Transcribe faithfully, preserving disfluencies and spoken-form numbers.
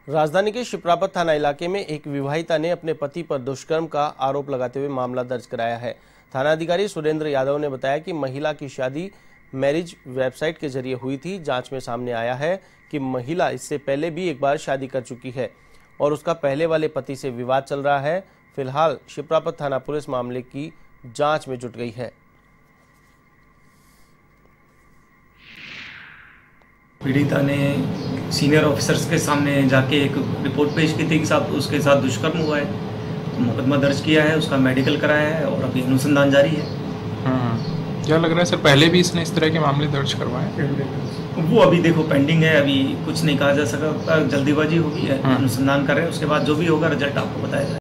राजधानी के शिप्रापत थाना इलाके में एक विवाहिता ने अपने पति पर दुष्कर्म का आरोप लगाते हुए मामला दर्ज कराया है। थाना अधिकारी सुरेंद्र यादव ने बताया कि महिला की शादी मैरिज वेबसाइट के जरिए हुई थी। जांच में सामने आया है कि महिला इससे पहले भी एक बार शादी कर चुकी है और उसका पहले वाले पति से विवाद चल रहा है। फिलहाल शिप्रापत थाना पुलिस मामले की जांच में जुट गई है। पीड़िता ने सीनियर ऑफिसर्स के सामने जाके एक रिपोर्ट पेश की थी कि साहब उसके साथ दुष्कर्म हुआ है। तो मुकदमा दर्ज किया है, उसका मेडिकल कराया है और अभी अनुसंधान जारी है। हाँ, क्या लग रहा है सर, पहले भी इसने इस तरह के मामले दर्ज करवाए? वो अभी देखो पेंडिंग है, अभी कुछ नहीं कहा जा सकता, जल्दीबाजी होगी है। अनुसंधान कर रहे हैं, उसके बाद जो भी होगा रिजल्ट आपको बताया जाएगा।